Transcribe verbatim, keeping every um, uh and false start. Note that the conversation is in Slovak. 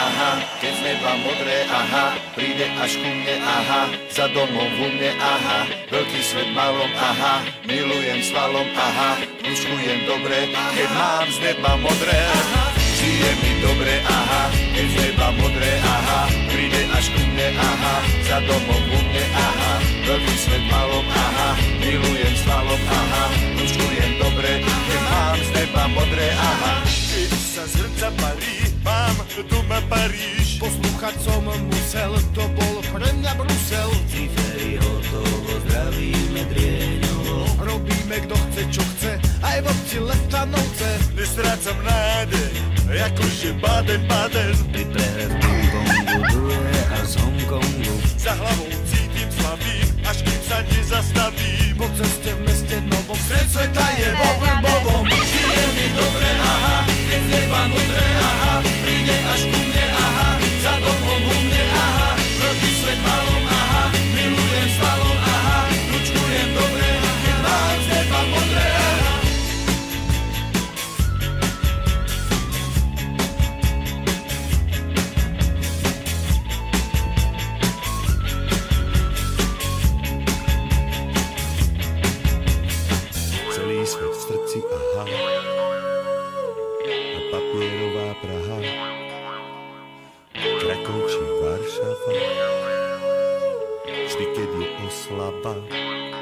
aha, keď z neba modré, aha, príde až ku mne, aha, za domov u mne, aha, veľký svet malom, aha, milujem svalom, aha, kľúčkujem dobre, keď mám z neba modré, žije mi dobre, aha, keď z neba modré, aha, príde až ku mne, aha, za domov u mne, aha, veľký svet malom, aha, milujem svalom, aha, kľúčkujem dobre, keď mám z neba modré, aha. Keď sa z hrca parí, mám doma Paríž. Poslúchať som musel, to bol pre mňa Brusel. Cifery hotovo, zdravíme Drieňovo. Robíme kto chce, čo chce, aj v obci Letanovce. Nestrácam nádej, akože Baden-Baden. Pri prehre v ping-pongu druhé a z Hongkongu. Za hlavou cítim slavím, až kým sa nezastavím. Po ceste v meste novom, Stred sveta je bobom, bobom. Žije mi dobre, aha, keď z neba modré, aha, príde až ku mne, aha, za domom u mne, aha, veľký svet malom, aha, milujem svalom, aha, kľúčkujem dobre, keď mám z neba modré, aha. celý svet v srdci, aha, a papierová Praha, Krakov či Varšava, vždy keď je oslava,